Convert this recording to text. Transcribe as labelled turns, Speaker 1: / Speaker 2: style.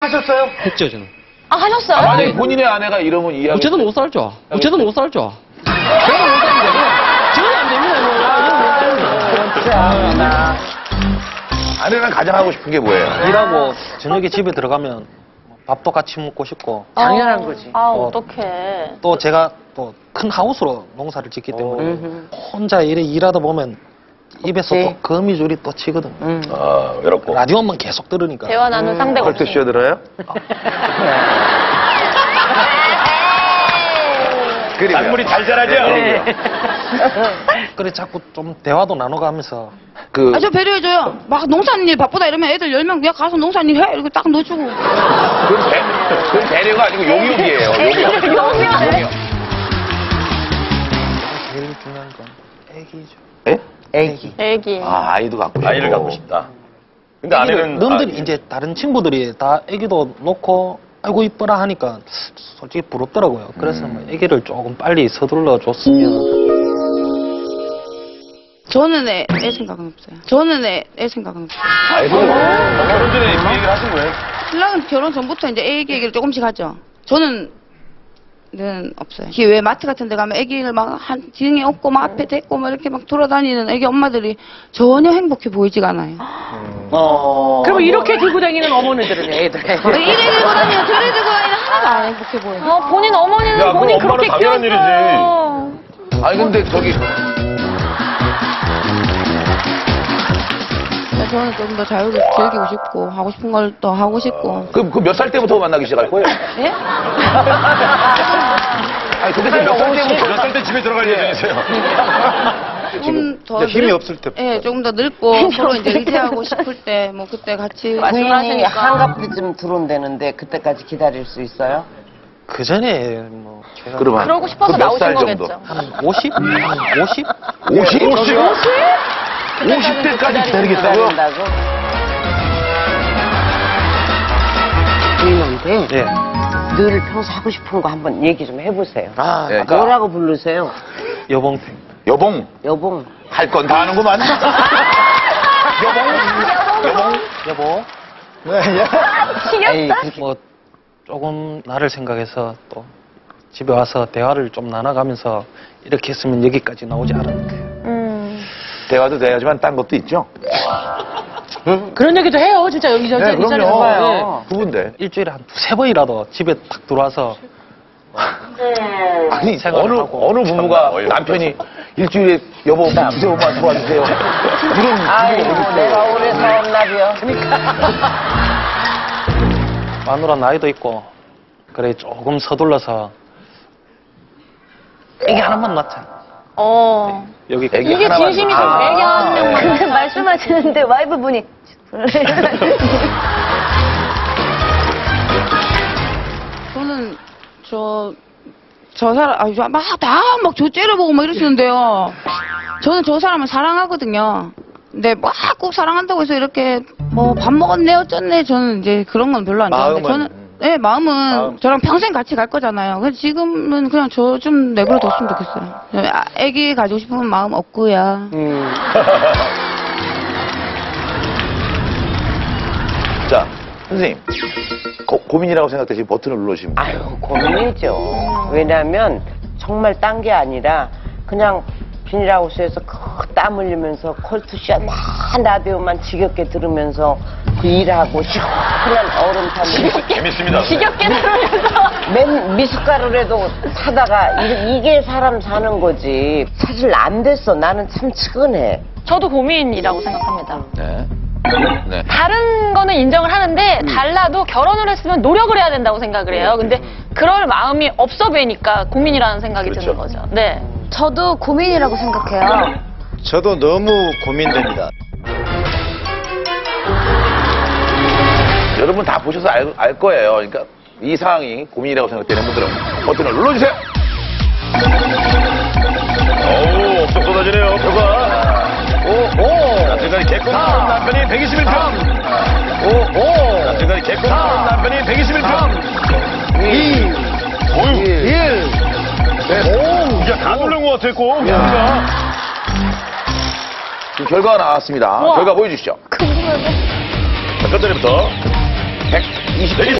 Speaker 1: 하셨어요?
Speaker 2: 했죠, 저는.
Speaker 3: 아, 하셨어요?
Speaker 4: 아, 만약에 본인의 아내가 이러면 이해하겠어요?
Speaker 2: 어째도 못 살죠. 어째도 못 살죠. 저는 못 살죠. 저는 안 됩니다.
Speaker 4: 아내랑 가장 하고 싶은 게 뭐예요?
Speaker 5: 일하고 저녁에 집에 들어가면 밥도 같이 먹고 싶고.
Speaker 1: 당연한 거지.
Speaker 3: 아, 어떡해.
Speaker 5: 또 제가 또 큰 하우스로 농사를 짓기 때문에 혼자 이래 일하다 보면 입에서 또 거미줄이 또 치거든.
Speaker 4: 아, 외롭고.
Speaker 5: 라디오만 계속 들으니까.
Speaker 3: 대화 나눌 상대가
Speaker 4: 헐트
Speaker 3: 없으니까.
Speaker 4: 쉬어들어요? 작물이 잘 자라죠?
Speaker 5: 그래 자꾸 좀 대화도 나눠가면서.
Speaker 6: 아, 저 배려해줘요. 막 농사일 바쁘다 이러면 애들 10명 내가 가서 농사일 해 이렇게 딱 넣어주고.
Speaker 4: 그건 배려가 아니고 용역이에요. 용역.
Speaker 5: 제일 중요한 건 애기죠.
Speaker 4: 예?
Speaker 3: 애기.
Speaker 4: 아, 아이도 갖고 싶고.
Speaker 7: 아이를 갖고 싶다. 그러니까 아내는
Speaker 5: 놈들이 이제 다른 친구들이 다 애기도 놓고 아이고 이뻐라 하니까 솔직히 부럽더라고요. 그래서 뭐 애기를 조금 빨리 서둘러 줬으면.
Speaker 6: 저는 애 생각은 없어요. 저는 애 생각은 없어요.
Speaker 4: 아이고.
Speaker 7: 결혼 전에 그 얘기를 하신 거예요?
Speaker 6: 신랑은 결혼 전부터 이제 애기 얘기를 조금씩 하죠. 저는 없어요. 이게 왜 마트 같은 데 가면 애기를 막 한 등에 업고 막 앞에 대고 막 이렇게 막 돌아다니는 애기 엄마들이 전혀 행복해 보이지가 않아요.
Speaker 1: 그럼 이렇게 들고 다니는 어머니들은 애들.
Speaker 6: 이래 들고 다니고 저래 들고 다니는 하나도 안 행복해 보여요.
Speaker 3: 본인 어머니는
Speaker 7: 야,
Speaker 3: 본인
Speaker 7: 그럼
Speaker 3: 그렇게
Speaker 7: 엄마는 당연한
Speaker 3: 키웠어요.
Speaker 4: 아니, 근데 저기.
Speaker 6: 저는 좀 더 자유를 즐기고 싶고 하고 싶은 걸 또 하고 싶고.
Speaker 4: 그럼 그 몇 살 때부터 만나기 시작할 거예요?
Speaker 6: 예?
Speaker 4: 아니, 도대체 몇 살 때부터?
Speaker 7: 몇 살 때 집에 들어갈 예정이세요?
Speaker 6: 조금 더
Speaker 1: 힘이 없을 때.
Speaker 6: 예, 조금 더 늙고 서로 이제 은퇴하고 싶을 때 뭐 그때 같이
Speaker 8: 부인이
Speaker 3: 말씀하시니까.
Speaker 8: 한갑 때쯤 들어온다는데 그때까지 기다릴 수 있어요?
Speaker 5: 그 전에 뭐 제가
Speaker 4: 그러면.
Speaker 3: 그러고 싶어서
Speaker 4: 몇 살
Speaker 3: 나오신
Speaker 4: 정도?
Speaker 3: 거겠죠.
Speaker 5: 한 50? 한 50?
Speaker 4: 50? 50대까지 기다리겠다고요?
Speaker 8: 기다린다고? 부인한테
Speaker 5: 예.
Speaker 8: 늘 평소 하고 싶은 거 한번 얘기 좀 해보세요.
Speaker 4: 아, 네.
Speaker 8: 뭐라고 부르세요?
Speaker 5: 여봉.
Speaker 4: 여봉.
Speaker 8: 여봉.
Speaker 4: 할 건 다 하는구만.
Speaker 5: 여보.
Speaker 8: 에이,
Speaker 5: 뭐 조금 나를 생각해서 또 집에 와서 대화를 좀 나눠가면서 이렇게 했으면 여기까지 나오지 않았는데.
Speaker 4: 대화도 돼야지만 딴 것도 있죠?
Speaker 1: 그런 얘기도 해요, 진짜 여기저기.
Speaker 4: 네,
Speaker 1: 이 자리에서.
Speaker 4: 그럼요. 부부인데.
Speaker 5: 일주일에 한 두세 번이라도 집에 딱 들어와서
Speaker 4: 아니,
Speaker 5: 생각을 하고.
Speaker 4: 어느 부부가 남편이 일주일에 여보, 두세 번만 도와주세요. 이런
Speaker 8: 아이고, 내가 오래 사업나비요.
Speaker 5: 마누라 나이도 있고 그래 조금 서둘러서 애기 하나만 낳자. 여기
Speaker 4: 애기
Speaker 3: 이게
Speaker 4: 하나만
Speaker 3: 진심이죠.
Speaker 4: 낳자.
Speaker 3: 애기 한 명만.
Speaker 9: 근데 말씀하시는데 와이프분이
Speaker 6: 저는 저 사람 막 저 째려보고 막 이러시는데요. 저는 저 사람을 사랑하거든요. 근데 막 꼭 사랑한다고 해서 이렇게 뭐 밥 먹었네 어쩌네 저는 이제 그런 건 별로 안 좋아하는데 저는 마음은 저랑 평생 같이 갈 거잖아요. 그래서 지금은 그냥 저 좀 내버려 뒀으면 좋겠어요. 애기 가지고 싶은 마음 없고요.
Speaker 4: 자, 선생님. 고민이라고 생각되시면 버튼을 눌러주시면 돼요.
Speaker 8: 아유, 고민이죠. 왜냐면 정말 딴 게 아니라 그냥 비닐하우스에서 땀 흘리면서 콜투쇼 막 라디오만 지겹게 들으면서 그 일하고 시원한 얼음 타면서
Speaker 7: 재밌습니다.
Speaker 3: 지겹게 들으면서.
Speaker 8: 맨 미숫가루라도 타다가 이게 사람 사는 거지. 사실 안 됐어. 나는 참 측은해.
Speaker 3: 저도 고민이라고 생각합니다.
Speaker 4: 네. 네.
Speaker 3: 다른 거는 인정을 하는데 달라도 결혼을 했으면 노력을 해야 된다고 생각을 해요. 근데 그럴 마음이 없어 보이니까 고민이라는 생각이 드는 거죠. 네.
Speaker 9: 저도 고민이라고 생각해요.
Speaker 1: 저도 너무 고민됩니다.
Speaker 4: 여러분 다 보셔서 알 거예요. 그러니까 이 상황이 고민이라고 생각되는 분들은 버튼을 눌러주세요.
Speaker 7: 어우, 엄청 쏟아지네요, 표가. 자, 지금까지 개콘 남편이 121편. 자, 지금까지 개콘 남편이 121편. 1. 이제 다 누른 것 같아, 꼭. 야.
Speaker 4: 지금 결과가 나왔습니다. 결과 보여주시죠.
Speaker 9: 궁금하네.
Speaker 7: 자, 첫 자리부터
Speaker 4: 120.